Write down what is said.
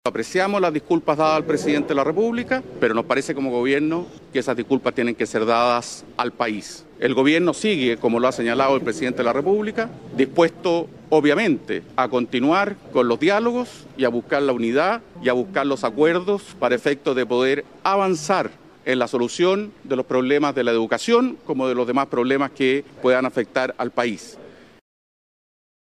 Apreciamos las disculpas dadas al presidente de la República, pero nos parece como gobierno que esas disculpas tienen que ser dadas al país. El gobierno sigue, como lo ha señalado el presidente de la República, dispuesto obviamente a continuar con los diálogos y a buscar la unidad y a buscar los acuerdos para efecto de poder avanzar en la solución de los problemas de la educación como de los demás problemas que puedan afectar al país.